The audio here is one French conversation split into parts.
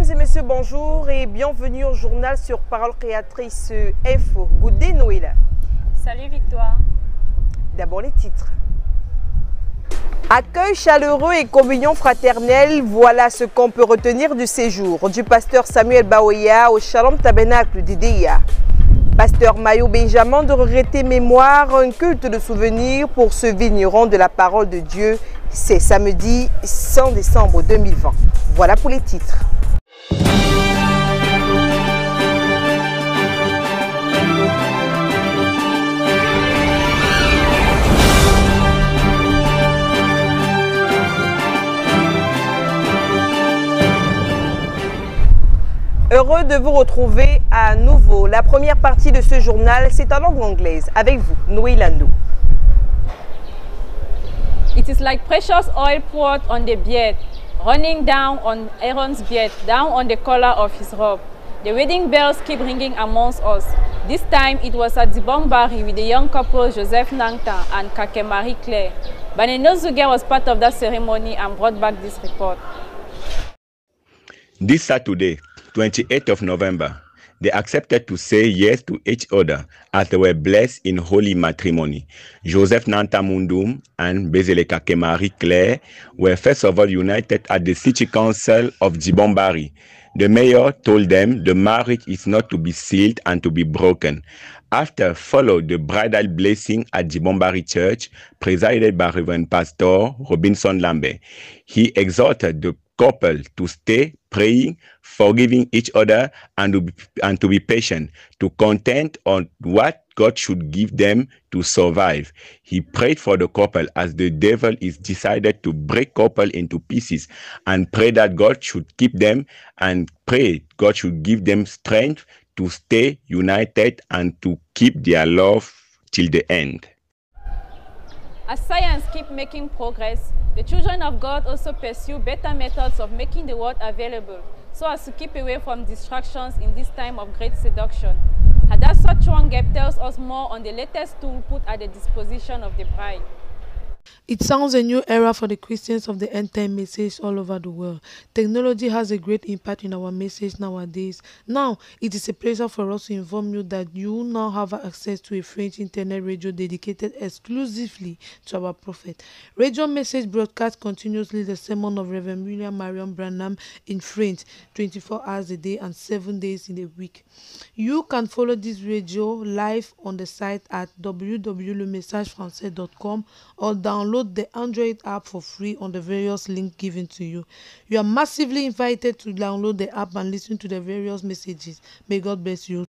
Mesdames et messieurs, bonjour et bienvenue au journal sur Parole Créatrice Info. Good day, Noëlla. Salut Victoire. D'abord les titres. Accueil chaleureux et communion fraternelle, voilà ce qu'on peut retenir du séjour du pasteur Samuel Baoya au Shalom Tabernacle d'Idéa. Pasteur Mayo Benjamin de regretter mémoire, un culte de souvenir pour ce vigneron de la parole de Dieu. C'est samedi 100 décembre 2020. Voilà pour les titres. Heureux de vous retrouver à nouveau. La première partie de ce journal, c'est en langue anglaise. Avec vous, Noëlla Ndou. It is like precious oil poured on the beard, running down on Aaron's beard, down on the collar of his robe. The wedding bells keep ringing amongst us. This time it was at Dibombari with the young couple Joseph Nangta and Kake Marie Claire. Baneno Zuge was part of that ceremony and brought back this report. This Saturday, 28th of November, they accepted to say yes to each other as they were blessed in holy matrimony. Joseph Nanta Mundum and Bezele Kake Marie Claire were first of all united at the City Council of Dibombari. The mayor told them the marriage is not to be sealed and to be broken. After followed the bridal blessing at Dibombari Church, presided by Reverend Pastor Robinson Lambe. He exhorted the couple to stay praying, forgiving each other, and to be patient, to content on what God should give them to survive. He prayed for the couple as the devil is decided to break couple into pieces, and pray that God should keep them, and pray God should give them strength to stay united and to keep their love till the end. As science keeps making progress, the children of God also pursue better methods of making the word available so as to keep away from distractions in this time of great seduction. Hadassah Chwangep tells us more on the latest tool put at the disposition of the bride. It sounds a new era for the Christians of the end-time message all over the world. Technology has a great impact in our message nowadays. Now, it is a pleasure for us to inform you that you now have access to a French internet radio dedicated exclusively to our prophet. Radio message broadcasts continuously the sermon of Reverend William Marion Branham in French, 24 hours a day and 7 days in a week. You can follow this radio live on the site at www.lemessagefrançais.com or download the Android app for free on the various links given to you. You are massively invited to download the app and listen to the various messages. May God bless you.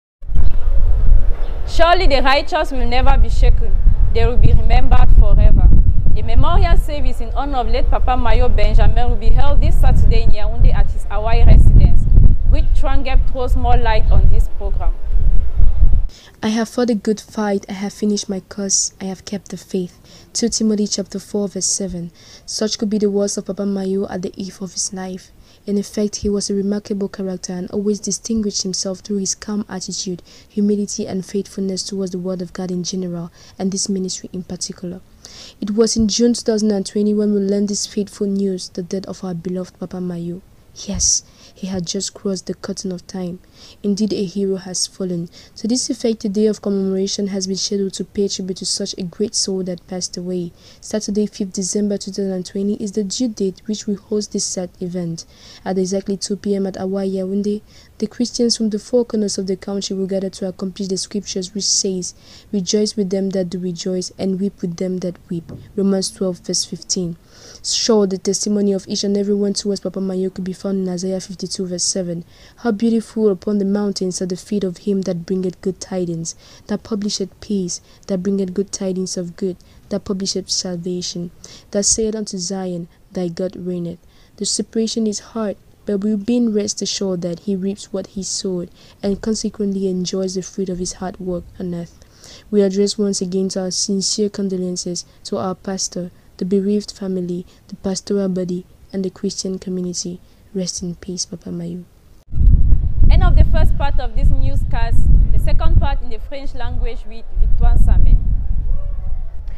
Surely the righteous will never be shaken. They will be remembered forever. A memorial service in honor of late Papa Mayo Benjamin will be held this Saturday in Yaoundé at his Hawaii residence. Which Chwangep throws more light on this program. I have fought a good fight, I have finished my course, I have kept the faith. 2 Timothy chapter 4 verse 7. Such could be the words of Papa Mayo at the eve of his life. In effect, he was a remarkable character and always distinguished himself through his calm attitude, humility and faithfulness towards the word of God in general, and this ministry in particular. It was in June 2020 when we learned this fateful news, the death of our beloved Papa Mayo. Yes, he had just crossed the curtain of time. Indeed, a hero has fallen. To this effect, the day of commemoration has been scheduled to pay tribute to such a great soul that passed away. Saturday, 5th December 2020 is the due date which we host this sad event. At exactly 2 p.m. at Hawaii Yaoundé, the Christians from the four corners of the country will gather to accomplish the scriptures which says, "Rejoice with them that do rejoice, and weep with them that weep." Romans 12 verse 15. Sure, the testimony of each and every one towards Papa Mayo could be found in Isaiah 52 verse 7. How beautiful upon the mountains are the feet of him that bringeth good tidings, that publisheth peace, that bringeth good tidings of good, that publisheth salvation, that saith unto Zion, Thy God reigneth. The separation is hard, but we've been rest assured that he reaps what he sowed, and consequently enjoys the fruit of his hard work on earth. We address once again our sincere condolences to our pastor, the bereaved family, the pastoral body, and the Christian community. Rest in peace, Papa Mayo. End of the first part of this newscast, the second part in the French language with Victoire Samé.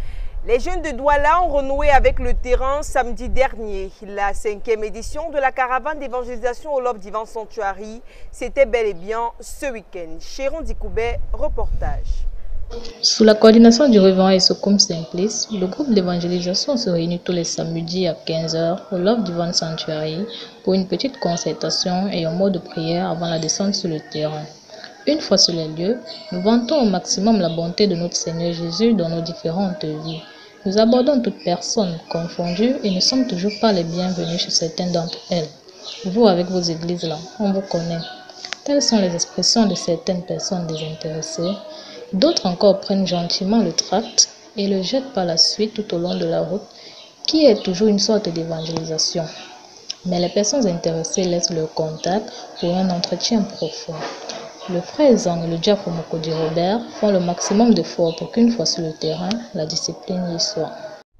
Les jeunes de Douala ont renoué avec le terrain samedi dernier. La 5e édition de la caravane d'évangélisation au Love Divine Sanctuary, c'était bel et bien ce week-end. Chéron Dikoubé, reportage. Sous la coordination du révérend Essokoum Simplice, le groupe d'évangélisation se réunit tous les samedis à 15 h au Love Divine Sanctuary pour une petite concertation et un mot de prière avant la descente sur le terrain. Une fois sur les lieux, nous vantons au maximum la bonté de notre Seigneur Jésus dans nos différentes vies. Nous abordons toutes personnes confondues et ne sommes toujours pas les bienvenus chez certaines d'entre elles. Vous, avec vos églises-là, on vous connaît. Telles sont les expressions de certaines personnes désintéressées. D'autres encore prennent gentiment le tract et le jettent par la suite tout au long de la route, qui est toujours une sorte d'évangélisation. Mais les personnes intéressées laissent leur contact pour un entretien profond. Le frère Zang et le diacre Mokodi Robert font le maximum d'efforts pour qu'une fois sur le terrain, la discipline y soit.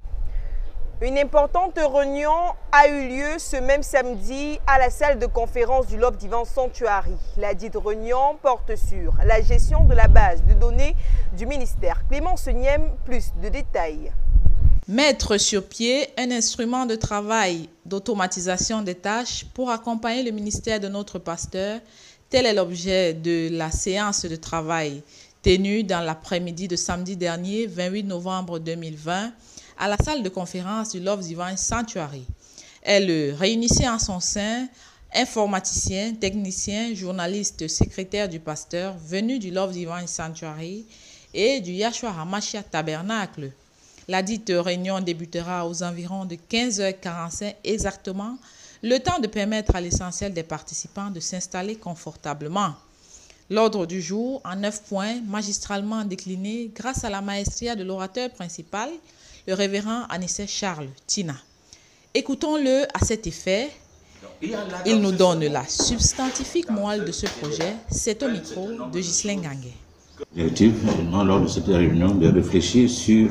Une importante réunion a eu lieu ce même samedi à la salle de conférence du Love Divine Sanctuary. La dite réunion porte sur la gestion de la base de données du ministère. Clémence Niem, plus de détails. Mettre sur pied un instrument de travail d'automatisation des tâches pour accompagner le ministère de notre pasteur. Tel est l'objet de la séance de travail tenue dans l'après-midi de samedi dernier, 28 novembre 2020, à la salle de conférence du Love Divine Sanctuary. Elle réunissait en son sein informaticiens, techniciens, journalistes, secrétaires du pasteur venus du Love Divine Sanctuary et du Yahshua HaMashiach Tabernacle. La dite réunion débutera aux environs de 15 h 45 exactement, le temps de permettre à l'essentiel des participants de s'installer confortablement. L'ordre du jour, en 9 points, magistralement décliné grâce à la maestria de l'orateur principal, le révérend Anissé Charles Tina. Écoutons-le à cet effet. Il nous donne la substantifique morale de ce projet. C'est au micro de Ghislaine Gangué. L'objectif, lors de cette réunion, de réfléchir sur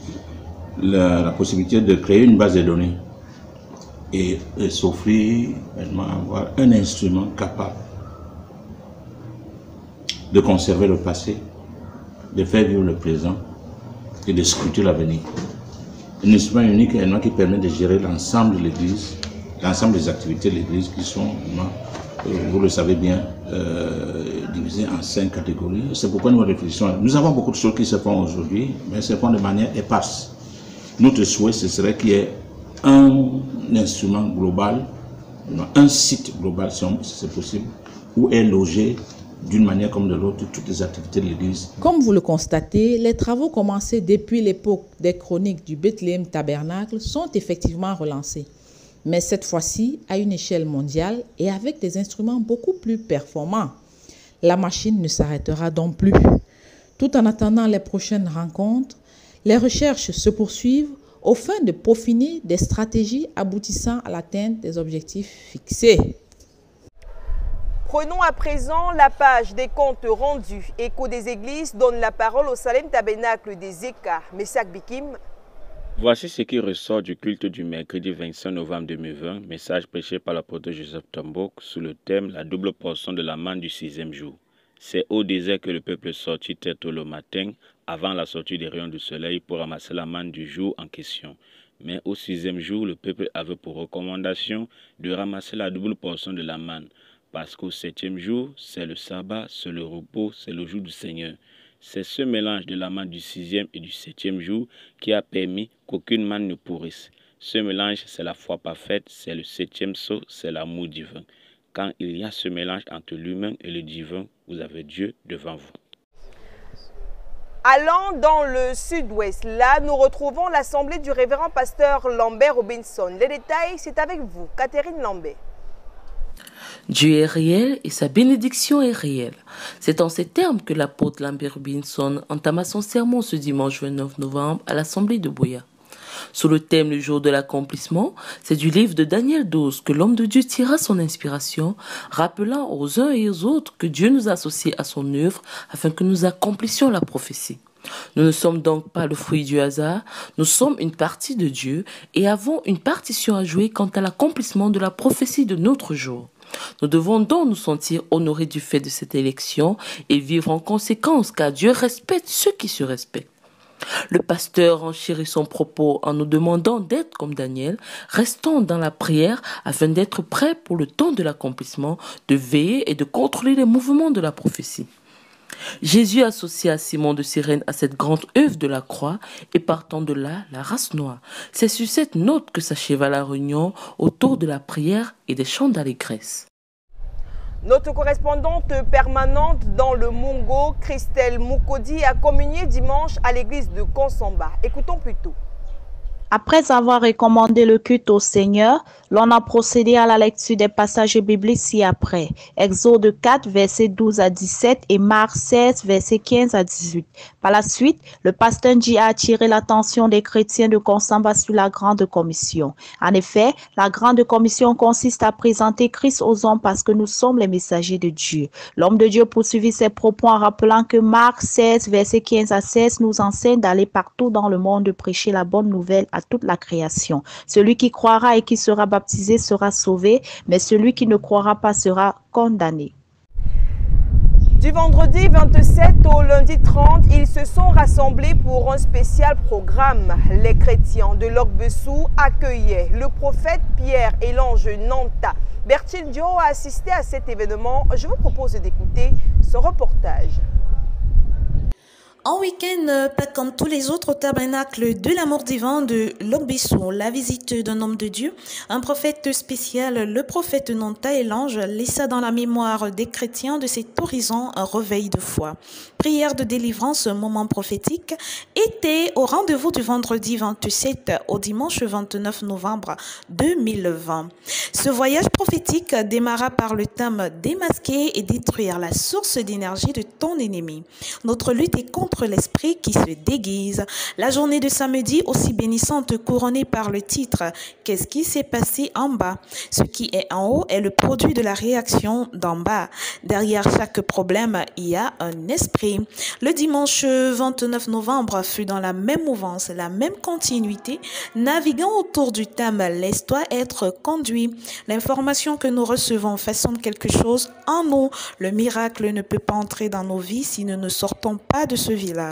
la possibilité de créer une base de données et s'offrir avoir un instrument capable de conserver le passé, de faire vivre le présent et de scruter l'avenir. Un instrument unique qui permet de gérer l'ensemble de l'Église, l'ensemble des activités de l'Église qui sont, vous le savez bien, divisées en 5 catégories. C'est pourquoi nous réfléchissons. Nous avons beaucoup de choses qui se font aujourd'hui, mais se font de manière éparse. Notre souhait, ce serait qu'il y ait un instrument global, un site global, si c'est possible, où est logé d'une manière comme de l'autre toutes les activités de l'Église. Comme vous le constatez, les travaux commencés depuis l'époque des chroniques du Bethléem Tabernacle sont effectivement relancés. Mais cette fois-ci à une échelle mondiale et avec des instruments beaucoup plus performants. La machine ne s'arrêtera donc plus. Tout en attendant les prochaines rencontres, les recherches se poursuivent au fin de peaufiner des stratégies aboutissant à l'atteinte des objectifs fixés. Prenons à présent la page des comptes rendus. Écho des Églises donne la parole au Salem Tabernacle des Eka. Messac Bikim. Voici ce qui ressort du culte du mercredi 25 novembre 2020, message prêché par l'apôtre Joseph Tombok sous le thème « La double portion de la manne du 6e jour ». C'est au désert que le peuple sortit très tôt le matin, avant la sortie des rayons du soleil, pour ramasser la manne du jour en question. Mais au 6e jour, le peuple avait pour recommandation de ramasser la double portion de la manne, parce qu'au 7e jour, c'est le sabbat, c'est le repos, c'est le jour du Seigneur. C'est ce mélange de la manne du 6e et du 7e jour qui a permis qu'aucune manne ne pourrisse. Ce mélange, c'est la foi parfaite, c'est le 7e sceau, c'est l'amour divin. Quand il y a ce mélange entre l'humain et le divin, vous avez Dieu devant vous. Allant dans le sud-ouest, là, nous retrouvons l'assemblée du révérend pasteur Lambert Robinson. Les détails, c'est avec vous, Catherine Lambert. Dieu est réel et sa bénédiction est réelle. C'est en ces termes que l'apôtre Lambert Robinson entama son sermon ce dimanche 29 novembre à l'assemblée de Buea. Sous le thème du jour de l'accomplissement, c'est du livre de Daniel 12 que l'homme de Dieu tira son inspiration, rappelant aux uns et aux autres que Dieu nous a associés à son œuvre afin que nous accomplissions la prophétie. Nous ne sommes donc pas le fruit du hasard, nous sommes une partie de Dieu et avons une partition à jouer quant à l'accomplissement de la prophétie de notre jour. Nous devons donc nous sentir honorés du fait de cette élection et vivre en conséquence, car Dieu respecte ceux qui se respectent. Le pasteur enchérit son propos en nous demandant d'être comme Daniel, restant dans la prière afin d'être prêts pour le temps de l'accomplissement, de veiller et de contrôler les mouvements de la prophétie. Jésus associa Simon de Cyrène à cette grande œuvre de la croix et partant de là, la race noire. C'est sur cette note que s'acheva la réunion autour de la prière et des chants d'allégresse. Notre correspondante permanente dans le Mungo, Christelle Moukodi, a communié dimanche à l'église de Konsamba. Écoutons plutôt. Après avoir recommandé le culte au Seigneur, l'on a procédé à la lecture des passages bibliques ci-après. Exode 4, versets 12 à 17 et Marc 16, versets 15 à 18. Par la suite, le pasteur Ndi a attiré l'attention des chrétiens de Konsamba sur la Grande Commission. En effet, la Grande Commission consiste à présenter Christ aux hommes parce que nous sommes les messagers de Dieu. L'homme de Dieu poursuivit ses propos en rappelant que Marc 16, versets 15 à 16 nous enseigne d'aller partout dans le monde de prêcher la bonne nouvelle à toute la création. Celui qui croira et qui sera baptisé sera sauvé, mais celui qui ne croira pas sera condamné. Du vendredi 27 au lundi 30, ils se sont rassemblés pour un spécial programme. Les chrétiens de Lok-Bessou accueillaient le prophète Pierre et l'ange Nanta. Bertil Dio a assisté à cet événement. Je vous propose d'écouter ce reportage. En week-end, pas comme tous les autres tabernacles de l'amour divin de Lok-Bessou, la visite d'un homme de Dieu, un prophète spécial, le prophète Nanta et l'ange, laissa dans la mémoire des chrétiens de cet horizon un réveil de foi. Prière de délivrance, moment prophétique, était au rendez-vous du vendredi 27 au dimanche 29 novembre 2020. Ce voyage prophétique démarra par le thème « Démasquer et détruire la source d'énergie de ton ennemi ». Notre lutte est contre l'esprit qui se déguise. La journée de samedi, aussi bénissante, couronnée par le titre « Qu'est-ce qui s'est passé en bas ?» Ce qui est en haut est le produit de la réaction d'en bas. Derrière chaque problème, il y a un esprit. Le dimanche 29 novembre fut dans la même mouvance, la même continuité, naviguant autour du thème « Laisse-toi être conduit ». L'information que nous recevons façonne quelque chose en nous. Le miracle ne peut pas entrer dans nos vies si nous ne sortons pas de ce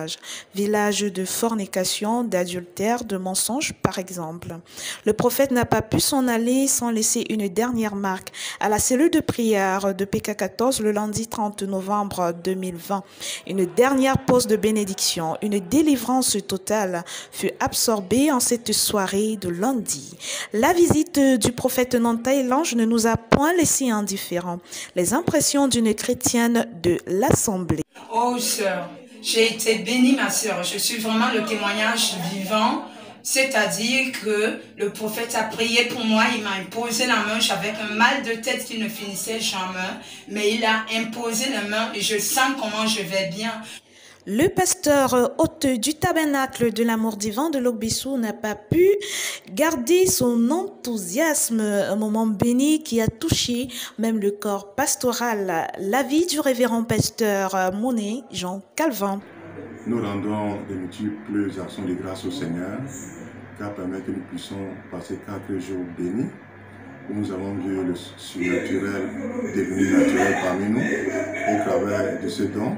village de fornication, d'adultère, de mensonges par exemple. Le prophète n'a pas pu s'en aller sans laisser une dernière marque à la cellule de prière de PK14 le lundi 30 novembre 2020. Une dernière pause de bénédiction, une délivrance totale fut absorbée en cette soirée de lundi. La visite du prophète Nanta et l'ange ne nous a point laissé indifférents. Les impressions d'une chrétienne de l'Assemblée. Oh sœur, j'ai été bénie ma sœur, je suis vraiment le témoignage vivant, c'est-à-dire que le prophète a prié pour moi, il m'a imposé la main, j'avais un mal de tête qui ne finissait jamais, mais il a imposé la main et je sens comment je vais bien. Le pasteur hôte du tabernacle de l'amour divin de Lok-Bessou n'a pas pu garder son enthousiasme, un moment béni qui a touché même le corps pastoral. La vie du révérend pasteur Monet Jean Calvin. Nous rendons de multiples actions de grâce au Seigneur, car permet que nous puissions passer 4 jours bénis, où nous avons vu le surnaturel devenu naturel parmi nous, au travers de ce don.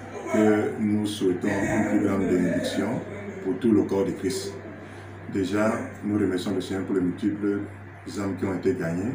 Que nous souhaitons une plus grande bénédiction pour tout le corps de Christ. Déjà, nous remercions le Seigneur pour les multiples âmes qui ont été gagnées.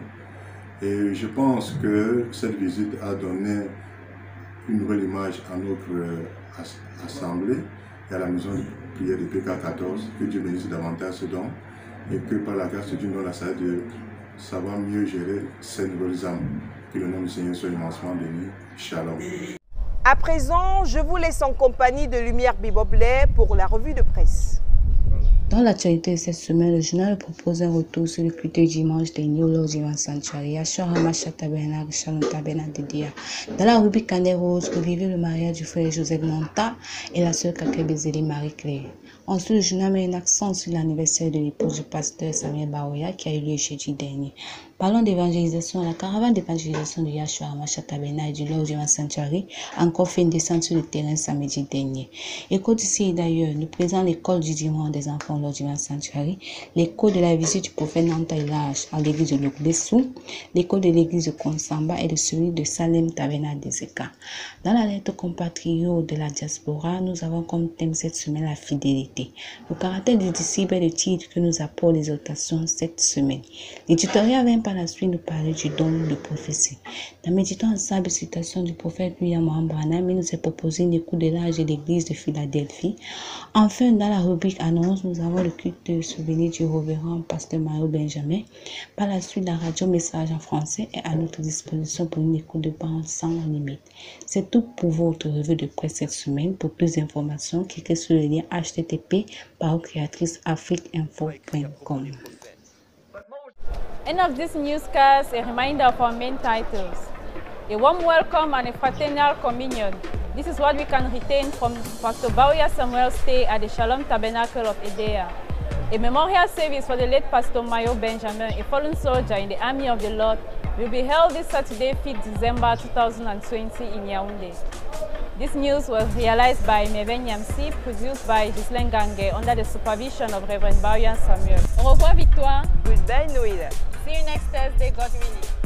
Et je pense que cette visite a donné une nouvelle image à notre assemblée et à la maison de prière de PK14. Que Dieu bénisse davantage ce don et que par la grâce de Dieu, nous avons la sagesse de savoir mieux gérer ces nouvelles âmes. Que le nom du Seigneur soit immensement béni. Shalom. À présent, je vous laisse en compagnie de Lumière Biboblé pour la revue de presse. Dans l'actualité de cette semaine, le journal propose un retour sur le culte dimanche dernier au Lord Divine Sanctuary à Shoramacha Tabernacle, Shalom Tabernacle de Dia. Dans la rubrique Canet Rose, revivez le mariage du frère Joseph Nanta et la sœur Kakebezeli Marie-Claire. Ensuite, le journal met un accent sur l'anniversaire de l'épouse du pasteur Samuel Baoya qui a eu lieu jeudi dernier. Parlons d'évangélisation. La caravane d'évangélisation de Yahshua HaMashiach Tabernacle et du Lord Divine Sanctuary a encore fait une descente sur le terrain samedi dernier. Écho d'ici et d'ailleurs, nous présentons l'école du dimanche des enfants Lord Divine Sanctuary, l'écho de la visite du prophète Nanta Elage à l'église de Lokbessou, l'écho de l'église de Konsamba et de celui de Salem Tabernacle des Zeka. Dans la lettre compatriote de la diaspora, nous avons comme thème cette semaine la fidélité. Le caractère du disciple est le titre que nous apporte l'exhortation cette semaine. L'éditorial vient par la suite nous parler du don de prophétie. Dans méditant ensemble la citation du prophète William Branham, il nous est proposé une écoute de l'âge de l'église de Philadelphie. Enfin, dans la rubrique annonce, nous avons le culte de souvenir du révérend pasteur Mario Benjamin. Par la suite, la radio message en français est à notre disposition pour une écoute de bande sans limite. C'est tout pour votre revue de presse cette semaine. Pour plus d'informations, cliquez sur le lien http://creatriceafriqueinfo.com. End of this newscast, a reminder of our main titles. A warm welcome and a fraternal communion. This is what we can retain from Pastor Baoya Samuel's stay at the Shalom Tabernacle of Edea. A memorial service for the late Pastor Mayo Benjamin, a fallen soldier in the army of the Lord, will be held this Saturday, 5th December 2020 in Yaoundé. This news was realized by Meven Yamsi, produced by Ghislaine Gangue under the supervision of Reverend Baoya Samuel. Au revoir Victoire. Goodbye Noël. See you next Thursday, God willing.